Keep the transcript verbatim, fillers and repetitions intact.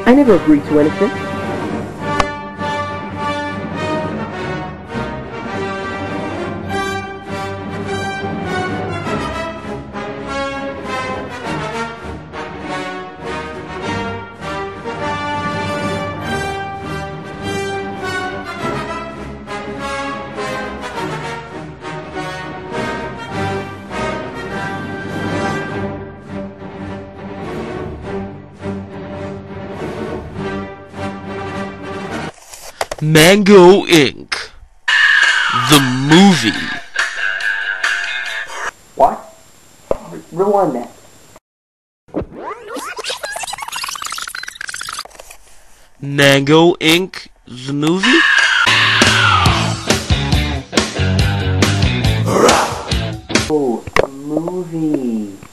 I never agreed to anything. Mango Incorporated. The movie. What? Rewind that. Mango Incorporated. The movie? Oh, a movie.